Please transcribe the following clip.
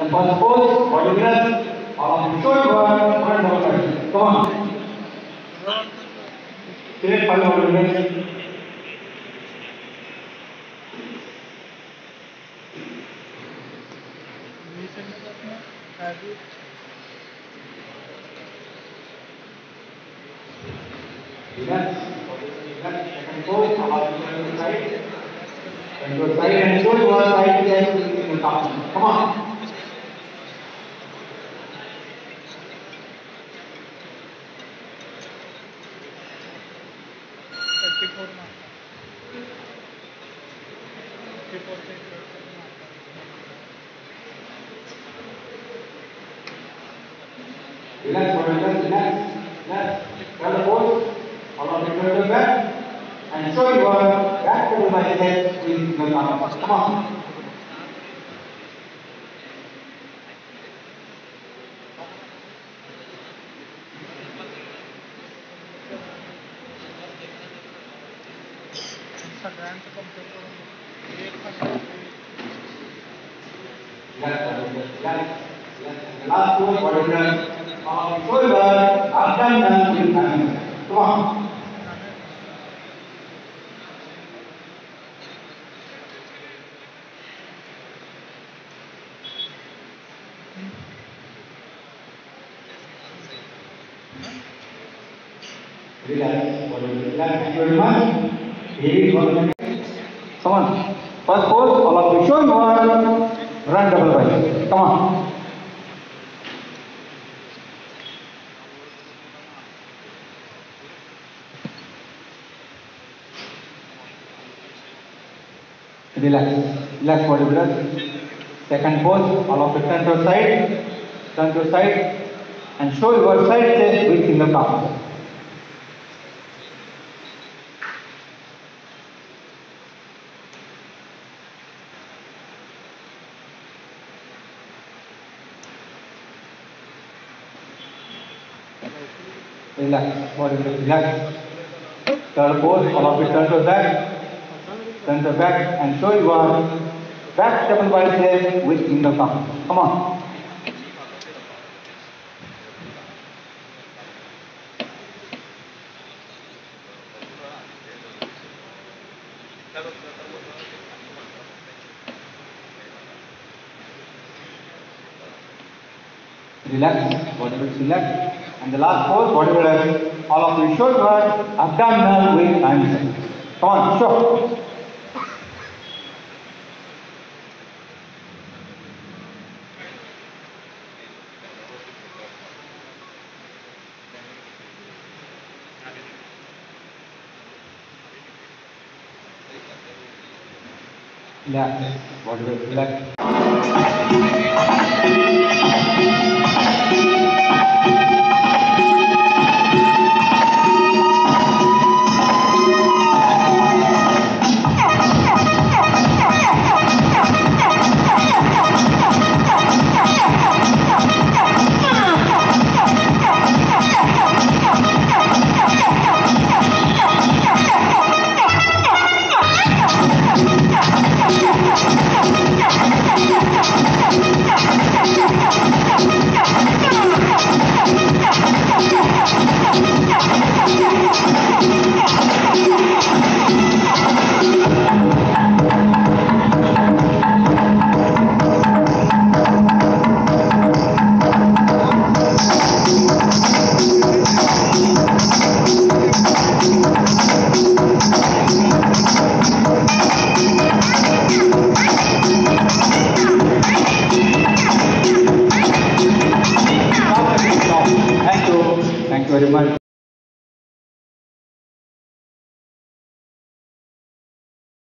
the first pose, body breath, all of you should work, one double bicep. Come on. Create 5 body breaths. Relax. Relax. Second pose, allow you to the side. Then go side and show your side chest in the top. Come on. Relax, relax, relax, relax. Grab the pose, allow you to your back, and show your back to the bicep in the top. Come on. The last pose, body breath. Shoulder, abdomen, with hand. Come on. Relax, body relax. Thank you very much. Here is 1 minute. Come on. First pose, all of you show your run double bicep. Come on. Relax, relax body breath. Second pose, all of you turn to side, and show your side chest with single palm. Relax, body breath, relax. Third pose, all of you turn to back, and show your back double bicep with single palm. Come on. Relax, body breath, relax. And the last pose, body breath. All of you show your abdominal with hamstring. Come on, show. Relax, body weight, relax. Thank you very much.